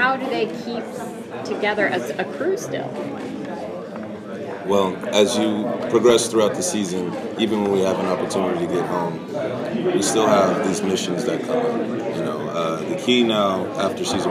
how do they keep together as a crew still? Well, as you progress throughout the season, even when we have an opportunity to get home, we still have these missions that come up. You know, the key now after season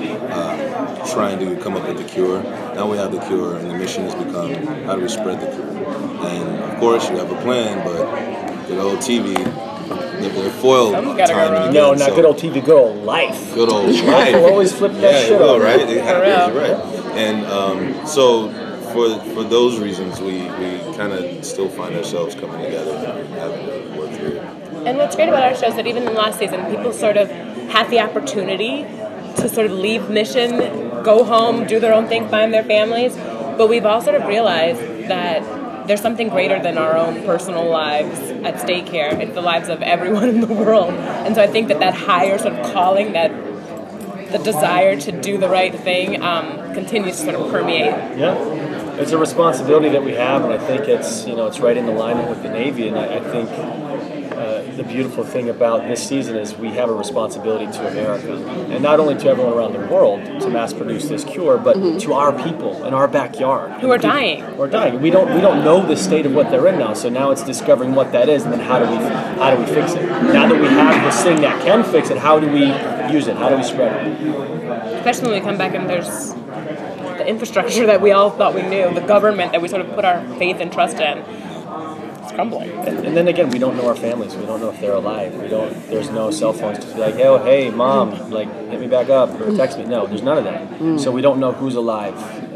1, trying to come up with the cure. Now we have the cure, and the mission has become how do we spread the cure. And of course, you have a plan, but good old TV. They're foiled time and again. No, not good old TV, good old life. Good old life. People always flip that shit will, over. right? It happens, you're right. And so for those reasons, we kind of still find ourselves coming together and having to work through it. And what's great about our show is that even in the last season, people sort of had the opportunity to sort of leave mission, go home, do their own thing, find their families. But we've all sort of realized that there's something greater than our own personal lives at stake here. It's the lives of everyone in the world. And so I think that higher sort of calling, that the desire to do the right thing continues to sort of permeate. Yeah, it's a responsibility that we have, and I think it's right in alignment with the Navy. And I think the beautiful thing about this season is we have a responsibility to America, and not only to everyone around the world to mass produce this cure, but to our people in our backyard who are dying. We're dying. We don't know the state of what they're in now. So now it's discovering what that is, and then how do we fix it? Now that we have this thing that can fix it, how do we use it? How do we spread it? Especially when we come back and there's the infrastructure that we all thought we knew, the government that we sort of put our faith and trust in. It's crumbling. And then again, we don't know our families. We don't know if they're alive. There's no cell phones to be like, oh, hey, mom, like, hit me back up or text me. No, there's none of that. So we don't know who's alive.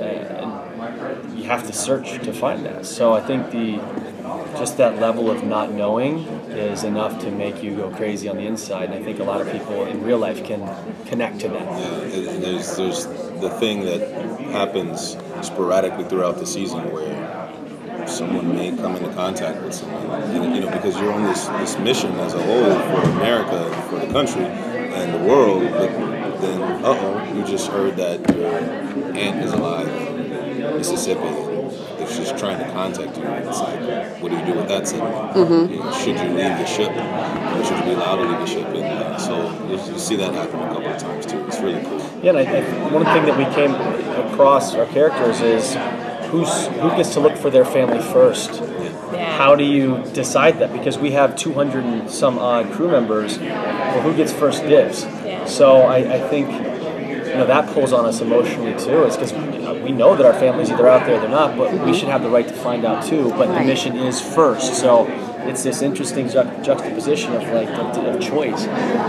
And you have to search to find that. So I think just that level of not knowing is enough to make you go crazy on the inside. And I think a lot of people in real life can connect to that. Yeah, and there's the thing that happens sporadically throughout the season where someone may come into contact with someone, and, because you're on this mission as a whole for America, for the country, and the world, but then, you just heard that your aunt is alive in Mississippi. If she's trying to contact you, it's like, what do you do with that signal? Should you leave the ship? Or should you be allowed to leave the ship? And so you see that happen a couple of times too. It's really cool. Yeah, and one thing that we came across our characters is who gets to look for their family first. Yeah. How do you decide that? Because we have 200 and some odd crew members. Well, who gets first dibs? Yeah. So I think that pulls on us emotionally too. It's because we know that our family's either out there or they're not, but we should have the right to find out too. But the mission is first. So it's this interesting juxtaposition of choice.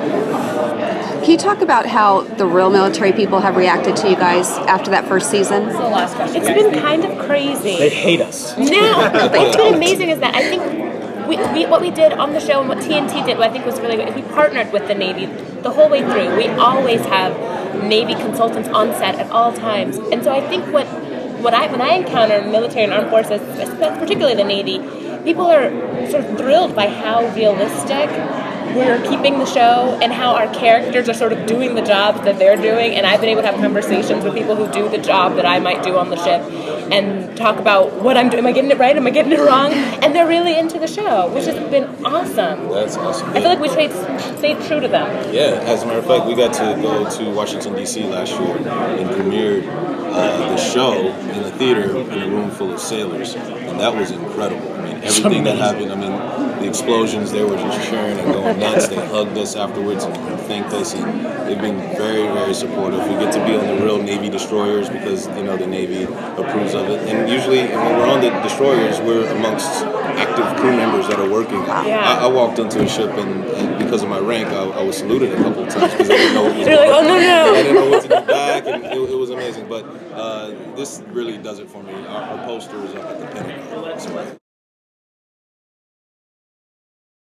Can you talk about how the real military people have reacted to you guys after that first season? That's the last question. It's been kind of crazy. They hate us. No, what's been amazing is that I think what we did on the show and what TNT did, what I think was really good, is we partnered with the Navy the whole way through. We always have Navy consultants on set at all times. And so I think when I encounter military and armed forces, particularly the Navy, people are sort of thrilled by how realistic we're keeping the show and how our characters are sort of doing the jobs that they're doing. And I've been able to have conversations with people who do the job that I might do on the ship and talk about what I'm doing. Am I getting it right? Am I getting it wrong? And they're really into the show, which has been awesome. That's awesome. I feel like we stayed true to them. Yeah, as a matter of fact, we got to go to Washington, D.C. last year and premiered the show in a theater in a room full of sailors. And that was incredible. I mean, everything that happened, the explosions, they were just cheering and going nuts. They hugged us afterwards and thanked us, and they've been very, very supportive. We get to be on the real Navy destroyers because, the Navy approves of it. And usually when we're on the destroyers, we're amongst active crew members that are working. Yeah. I walked into a ship and because of my rank, I was saluted a couple of times because I didn't know what was You're like, oh, no. I didn't know what to do back, and it was amazing. But this really does it for me. Our poster is up at the Pentagon. So